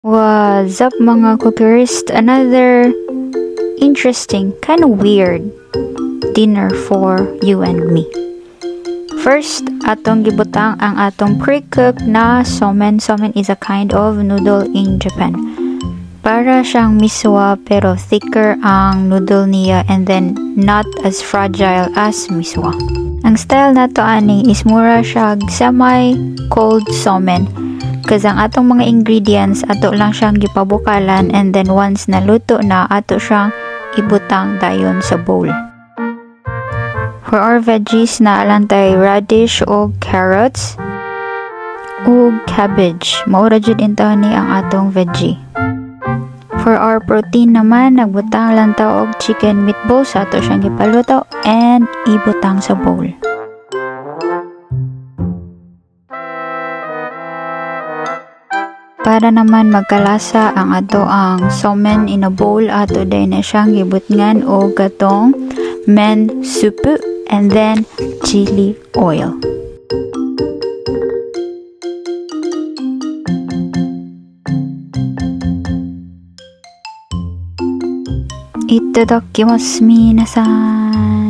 What's up mga cookers? Another interesting, kind of weird dinner for you and me. First, atong gibutang ang atong pre-cooked na somen. Somen is a kind of noodle in Japan. Para siyang miswa pero thicker ang noodle niya and then not as fragile as miswa. Ang style nato ani is mura siya semi-cold somen. Kasi ang atong mga ingredients, ato lang siyang gipabukalan and then once naluto na, ato siyang ibutang dayon sa bowl. For our veggies, naalang tayo radish o carrots o cabbage. Maura jud intaw ni ang atong veggie. For our protein naman, nagbutang lang tayo og chicken meatballs, ato siyang gipaluto and ibutang sa bowl. Para naman magkalasa ang ato ang somen in a bowl, ato day na siyang gibutngan o gatong men soup and then chili oil. Itadakimasu minasan.